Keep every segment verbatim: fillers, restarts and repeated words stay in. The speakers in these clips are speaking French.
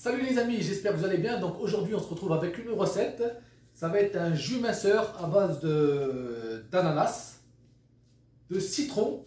Salut les amis, j'espère que vous allez bien. Donc aujourd'hui on se retrouve avec une recette. Ça va être un jus minceur à base de d'ananas, de citron,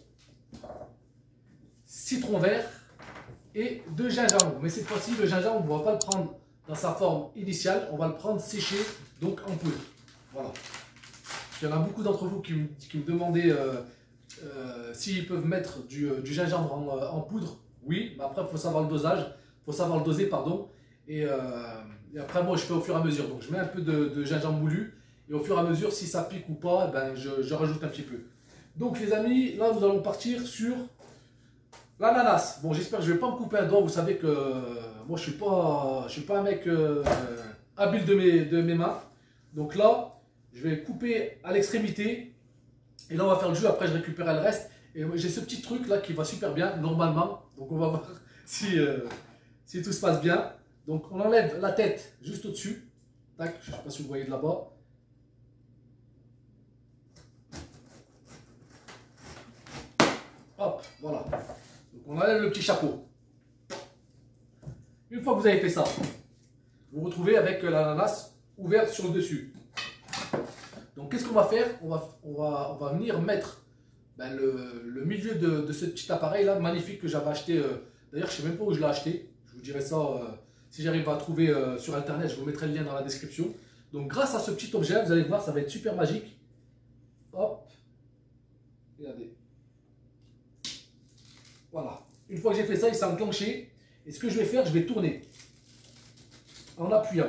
citron vert et de gingembre. Mais cette fois-ci le gingembre on ne va pas le prendre dans sa forme initiale, on va le prendre séché, donc en poudre. Voilà. Il y en a beaucoup d'entre vous qui me, qui me demandaient euh, euh, s'ils peuvent mettre du, du gingembre en, en poudre. Oui, mais après il faut savoir le dosage. Faut savoir le doser, pardon. Et, euh, et après, moi, je fais au fur et à mesure. Donc, je mets un peu de, de gingembre moulu. Et au fur et à mesure, si ça pique ou pas, ben, je, je rajoute un petit peu. Donc, les amis, là, nous allons partir sur l'ananas. Bon, j'espère que je ne vais pas me couper un doigt. Vous savez que euh, moi, je ne suis, je suis pas un mec euh, habile de mes, de mes mains. Donc là, je vais couper à l'extrémité. Et là, on va faire le jus. Après, je récupérerai le reste. Et j'ai ce petit truc là qui va super bien, normalement. Donc, on va voir si... Euh, Si tout se passe bien. Donc on enlève la tête juste au-dessus. Tac, je ne sais pas si vous voyez de là-bas. Hop, voilà. Donc on enlève le petit chapeau. Une fois que vous avez fait ça, vous vous retrouvez avec l'ananas ouvert sur le dessus. Donc qu'est-ce qu'on va faire on va, on, va, on va venir mettre ben, le, le milieu de, de ce petit appareil là, magnifique que j'avais acheté. Euh, D'ailleurs, je ne sais même pas où je l'ai acheté. Je vous dirai ça, euh, si j'arrive à trouver euh, sur internet, je vous mettrai le lien dans la description. Donc grâce à ce petit objet, vous allez voir, ça va être super magique. Hop, regardez. Voilà. Une fois que j'ai fait ça, il s'est enclenché. Et ce que je vais faire, je vais tourner en appuyant.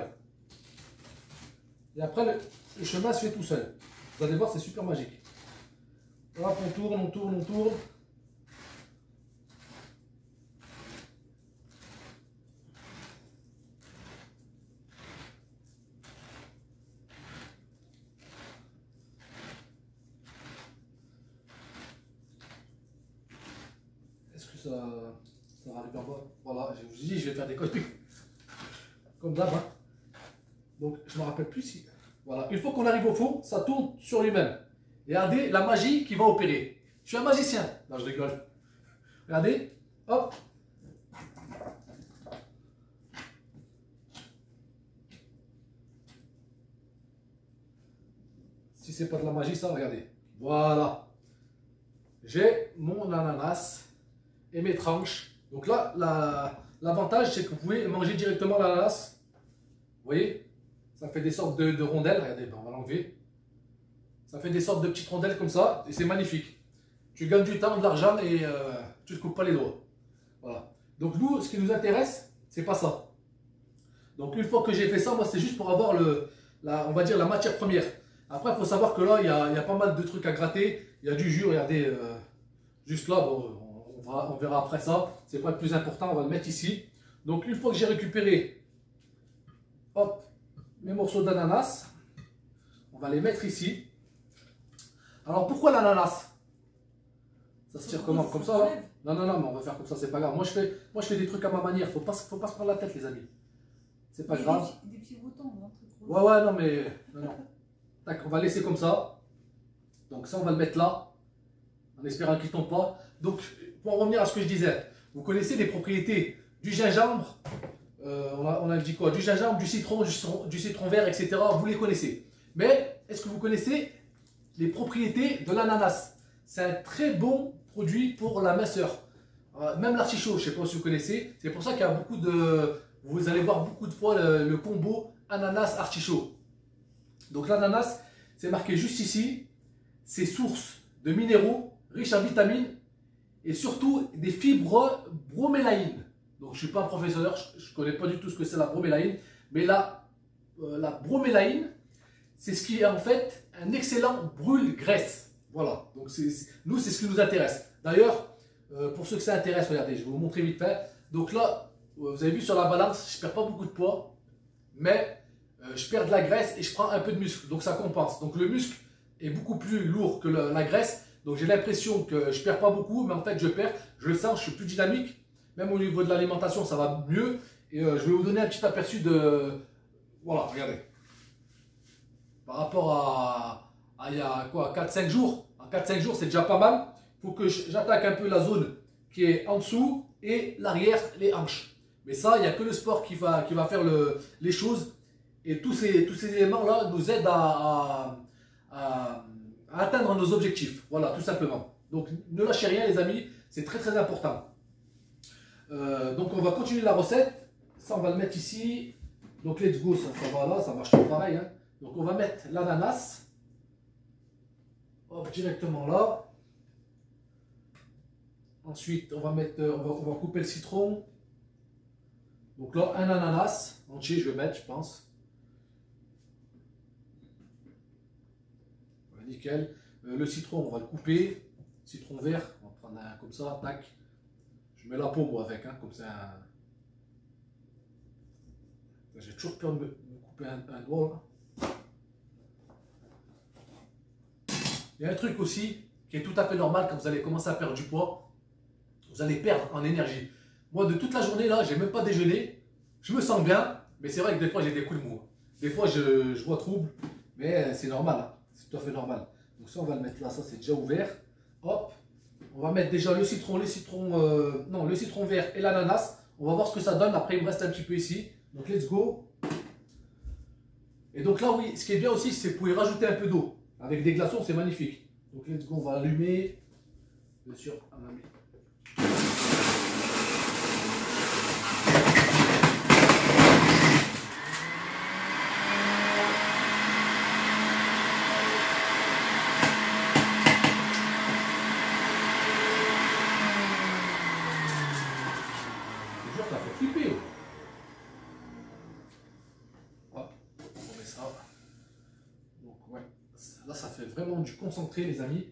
Et après, le, le chemin se fait tout seul. Vous allez voir, c'est super magique. Hop, on tourne, on tourne, on tourne. Est-ce que ça, ça arrive en bas? Voilà, je vous dis, je vais faire des conneries. Comme d'hab. Hein. Donc, je ne me rappelle plus si... Voilà, une fois qu'on arrive au fond, ça tourne sur lui-même. Regardez la magie qui va opérer. Je suis un magicien. Non, je rigole. Regardez, hop. Si c'est pas de la magie, ça, regardez. Voilà. J'ai mon ananas et mes tranches. Donc là, l'avantage, la, c'est que vous pouvez manger directement l'ananas. Vous voyez, ça fait des sortes de, de rondelles. Regardez, ben on va l'enlever. Ça fait des sortes de petites rondelles comme ça. Et c'est magnifique. Tu gagnes du temps, de l'argent et euh, tu ne te coupes pas les doigts. Voilà. Donc nous, ce qui nous intéresse, c'est pas ça. Donc une fois que j'ai fait ça, moi, c'est juste pour avoir le, la, on va dire la matière première. Après, il faut savoir que là, il y, a, il y a pas mal de trucs à gratter. Il y a du jus, regardez, euh, juste là, bon, on, va, on verra après ça. C'est pas le plus important, on va le mettre ici. Donc, une fois que j'ai récupéré, hop, mes morceaux d'ananas, on va les mettre ici. Alors, pourquoi l'ananas? Ça se tire comment? Comme ça, hein? Non, non, non, mais on va faire comme ça, c'est pas grave. Moi, je fais, moi, je fais des trucs à ma manière. Faut pas, faut pas se prendre la tête, les amis. C'est pas grave. Des, des petits boutons, non? Ouais, ouais, non, mais... Non, non. Tac, on va laisser comme ça. Donc ça, on va le mettre là, en espérant qu'il ne tombe pas. Donc, pour en revenir à ce que je disais, vous connaissez les propriétés du gingembre, euh, on, a, on a dit quoi? Du gingembre, du citron, du citron, du citron vert, et cetera. Vous les connaissez. Mais, est-ce que vous connaissez les propriétés de l'ananas? C'est un très bon produit pour la minceur. Euh, même l'artichaut, je ne sais pas si vous connaissez. C'est pour ça qu'il y a beaucoup de... Vous allez voir beaucoup de fois le, le combo ananas-artichaut. Donc l'ananas, c'est marqué juste ici, c'est source de minéraux riches en vitamines et surtout des fibres bromélaïnes. Donc je ne suis pas un professeur, je ne connais pas du tout ce que c'est la bromélaïne, mais la, euh, la bromélaïne, c'est ce qui est en fait un excellent brûle-graisse. Voilà, donc c'est, nous c'est ce qui nous intéresse. D'ailleurs, euh, pour ceux que ça intéresse, regardez, je vais vous montrer vite fait. Donc là, vous avez vu sur la balance, je ne perds pas beaucoup de poids, mais... je perds de la graisse et je prends un peu de muscle, donc ça compense. Donc le muscle est beaucoup plus lourd que le, la graisse, donc j'ai l'impression que je perds pas beaucoup, mais en fait je perds, je le sens, je suis plus dynamique, même au niveau de l'alimentation ça va mieux, et euh, je vais vous donner un petit aperçu de, voilà, regardez, par rapport à, à il y a quoi, quatre cinq jours, en quatre cinq jours c'est déjà pas mal, il faut que j'attaque un peu la zone qui est en dessous et l'arrière, les hanches. Mais ça, il n'y a que le sport qui va, qui va faire le, les choses. Et tous ces, tous ces éléments-là nous aident à, à, à, à atteindre nos objectifs. Voilà, tout simplement. Donc, ne lâchez rien, les amis. C'est très, très important. Euh, donc, on va continuer la recette. Ça, on va le mettre ici. Donc, let's go. Ça, ça va là. Ça marche pareil. Hein. Donc, on va mettre l'ananas. Hop, directement là. Ensuite, on va, mettre, on, va, on va couper le citron. Donc là, un ananas entier, je vais mettre, je pense. Ouais, nickel. Euh, le citron, on va le couper. Citron vert, on va prendre un comme ça, tac. Je mets la peau, moi, avec, hein, comme ça. J'ai toujours peur de me, me couper un, un doigt, là. Il y a un truc aussi qui est tout à fait normal quand vous allez commencer à perdre du poids. Vous allez perdre en énergie. Moi, de toute la journée, là, j'ai même pas déjeuné. Je me sens bien, mais c'est vrai que des fois, j'ai des coups de mou. Des fois, je, je vois trouble, mais c'est normal. Hein. C'est tout à fait normal. Donc ça, on va le mettre là. Ça, c'est déjà ouvert. Hop. On va mettre déjà le citron, les citrons, euh, non, le citron vert et l'ananas. On va voir ce que ça donne. Après, il me reste un petit peu ici. Donc, let's go. Et donc là, oui, ce qui est bien aussi, c'est que vous pouvez rajouter un peu d'eau. Avec des glaçons, c'est magnifique. Donc, let's go. On va allumer. Bien sûr, on va mettre. Ça fait flipper. Hop, on met ça. Donc ouais, là ça fait vraiment du concentré, les amis.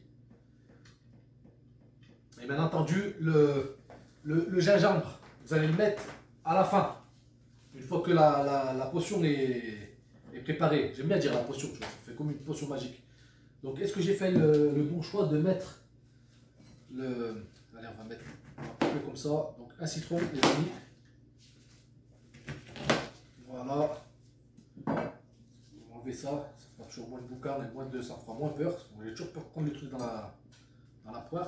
Et bien entendu, le, le, le gingembre, vous allez le mettre à la fin. Une fois que la, la, la potion est, est préparée. J'aime bien dire la potion, ça fait comme une potion magique. Donc est-ce que j'ai fait le, le bon choix de mettre le... Allez, on va mettre un peu comme ça. Donc un citron, les amis. Voilà. On va enlever ça. Ça fera toujours moins de boucan et moins de... ça fera moins peur. J'ai toujours peur de prendre le truc dans la, dans la poire.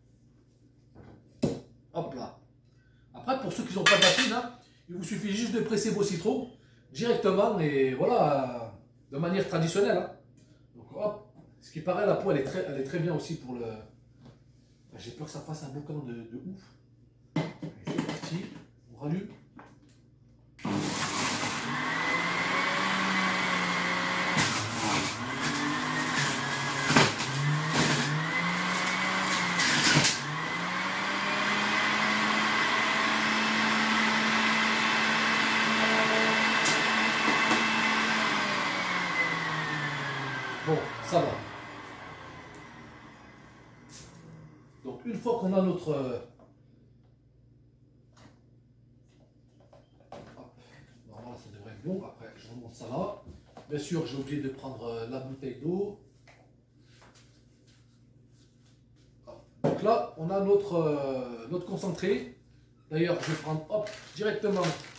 Hop là. Après, pour ceux qui n'ont pas de machine, hein, il vous suffit juste de presser vos citrons directement et voilà, de manière traditionnelle. Hein. Donc hop. Ce qui paraît, la peau, elle est très, elle est très bien aussi pour le... J'ai peur que ça fasse un boucan de, de ouf. C'est parti. On rallume. Bon, ça va. Donc, une fois qu'on a notre... Euh... Normalement, ça devrait être bon. Après, je remonte ça là. Bien sûr, j'ai oublié de prendre euh, la bouteille d'eau. Donc là, on a notre, euh, notre concentré. D'ailleurs, je vais prendre hop, directement...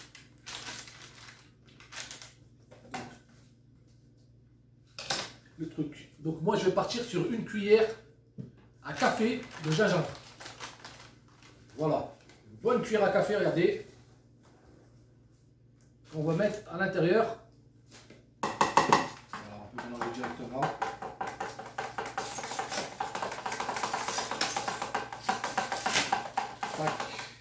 le truc. Donc moi je vais partir sur une cuillère à café de gingembre. Voilà. Une bonne cuillère à café, regardez. On va mettre à l'intérieur. Voilà, on peut mélanger directement. Tac.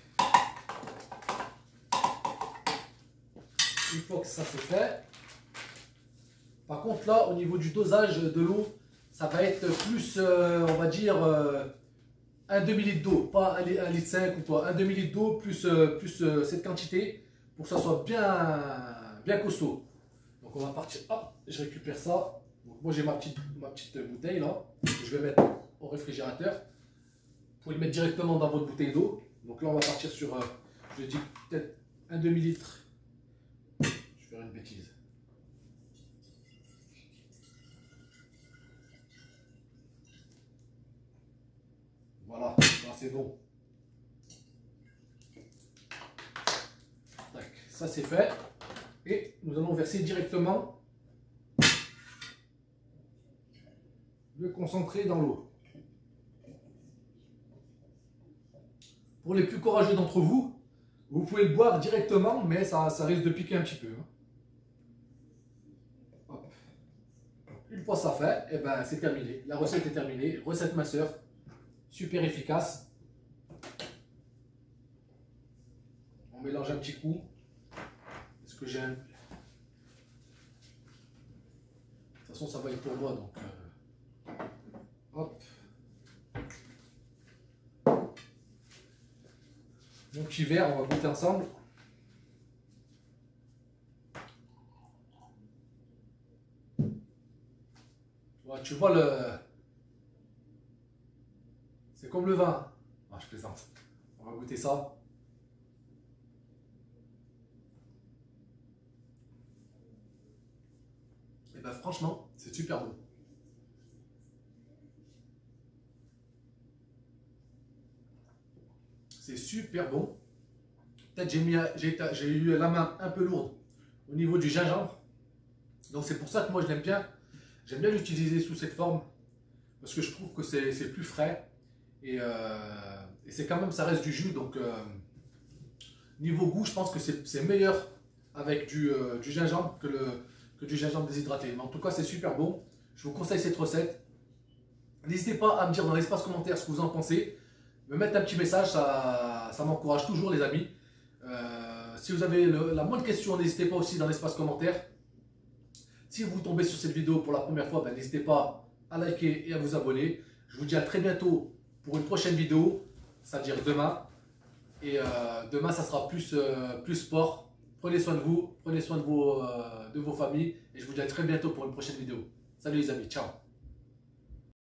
Une fois que ça c'est fait. Par contre là, au niveau du dosage de l'eau, ça va être plus, euh, on va dire, euh, un demi-litre d'eau, pas un litre cinq ou quoi, un demi-litre d'eau plus, euh, plus euh, cette quantité pour que ça soit bien, bien costaud. Donc on va partir, hop, je récupère ça. Donc moi j'ai ma petite, ma petite bouteille là, que je vais mettre au réfrigérateur. Vous pouvez le mettre directement dans votre bouteille d'eau. Donc là on va partir sur, euh, je dis peut-être un demi-litre. Je vais faire une bêtise. Voilà, c'est bon. Tac, ça c'est fait. Et nous allons verser directement le concentré dans l'eau. Pour les plus courageux d'entre vous, Vous pouvez le boire directement, mais ça, ça risque de piquer un petit peu. Hein. Hop. Une fois ça fait, et ben c'est terminé. La recette est terminée. Recette masseur, super efficace. On mélange un petit coup. Est-ce que j'ai un... De toute façon, ça va être pour moi, donc... Euh... Hop. Mon petit verre, on va goûter ensemble. Ouais, tu vois le... C'est comme le vin. Ah, je plaisante. On va goûter ça. Et ben franchement, c'est super bon. C'est super bon. Peut-être j'ai mis, j'ai eu la main un peu lourde au niveau du gingembre. Donc c'est pour ça que moi je l'aime bien. J'aime bien l'utiliser sous cette forme. Parce que je trouve que c'est plus frais. Et, euh, et c'est quand même, ça reste du jus. Donc euh, niveau goût, je pense que c'est meilleur avec du, euh, du gingembre que, le, que du gingembre déshydraté. Mais en tout cas, c'est super bon. Je vous conseille cette recette. N'hésitez pas à me dire dans l'espace commentaire ce que vous en pensez. Me mettre un petit message, ça, ça m'encourage toujours les amis. Euh, si vous avez le, la moindre question, n'hésitez pas aussi dans l'espace commentaire. Si vous tombez sur cette vidéo pour la première fois, ben, n'hésitez pas à liker et à vous abonner. Je vous dis à très bientôt pour une prochaine vidéo, c'est-à-dire demain. Et euh, demain, ça sera plus, euh, plus sport. Prenez soin de vous, prenez soin de vos, euh, de vos familles. Et je vous dis à très bientôt pour une prochaine vidéo. Salut les amis, ciao.